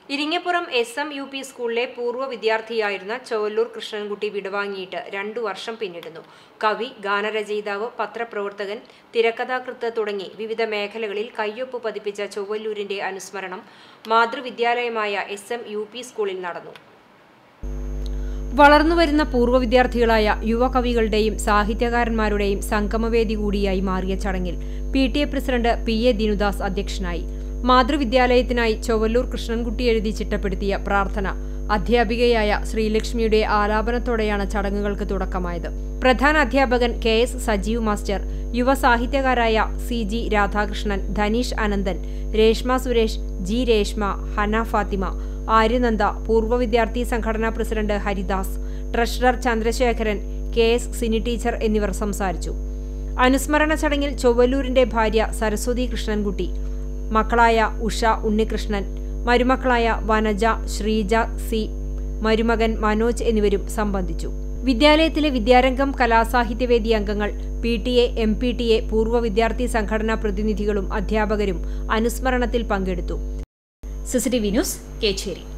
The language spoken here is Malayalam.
ഇരിങ്ങപ്പുറം SM-UP സ്കൂളിലെ പൂർവ്വ വിദ്യാർത്ഥിയായിരുന്ന ചൊവ്വല്ലൂർ കൃഷ്ണൻകുട്ടി വിടവാങ്ങിയിട്ട് 2 വർഷം പിന്നിടുന്നു. കവി, ഗാനരചയിതാവ്, പത്രപ്രവർത്തകൻ, തിരക്കഥാകൃത്ത് തുടങ്ങി വിവിധ മേഖലകളിൽ കയ്യൊപ്പ് പതിപ്പിച്ച ചൊവ്വല്ലൂരിന്റെ അനുസ്മരണം മാതൃവിദ്യാലയമായ SM-UP സ്കൂളിൽ നടന്നു. വളർന്നുവരുന്ന പൂർവ്വ വിദ്യാർത്ഥികളായ യുവകവികളുടെയും സാഹിത്യകാരന്മാരുടെയും സംഗമവേദി കൂടിയായി മാറിയ ചടങ്ങിൽ PTA പ്രസിഡന്റ് PA ദിനുദാസ് അധ്യക്ഷനായി. മാതൃവിദ്യാലയത്തിനായി ചൊവ്വല്ലൂർ കൃഷ്ണൻകുട്ടി എഴുതി ചിട്ടപ്പെടുത്തിയ പ്രാർത്ഥന അധ്യാപികയായ ശ്രീലക്ഷ്മിയുടെ ആലാപനത്തോടെയാണ് ചടങ്ങുകൾക്ക് തുടക്കമായത്. പ്രധാന അധ്യാപകൻ KS സജീവ് മാസ്റ്റർ, യുവ സാഹിത്യകാരായ CG രാധാകൃഷ്ണൻ, ധനീഷ് അനന്തൻ, രേഷ്മ സുരേഷ്, G രേഷ്മ, ഹന ഫാത്തിമ, ആര്യനന്ദ, പൂർവ്വ വിദ്യാർത്ഥി സംഘടനാ president Haridas, treasurer Chandrasekharan, KS Sini teacher എന്നിവർ സംസാരിച്ചു. അനുസ്മരണ ചടങ്ങിൽ ചൊവ്വല്ലൂരിന്റെ ഭാര്യ സരസ്വതി കൃഷ്ണൻകുട്ടി, മക്കളായ ഉഷ, ഉണ്ണികൃഷ്ണൻ, മരുമക്കളായ വനജ, ശ്രീജ C, മരുമകൻ മനോജ് എന്നിവരും സംബന്ധിച്ചു. വിദ്യാലയത്തിലെ വിദ്യാരംഗം കലാസാഹിത്യവേദി അംഗങ്ങൾ, PTA, MPTA, പൂർവ്വ വിദ്യാർത്ഥി സംഘടനാ പ്രതിനിധികളും അധ്യാപകരും അനുസ്മരണത്തിൽ പങ്കെടുത്തു. CCTV news, Kecheri.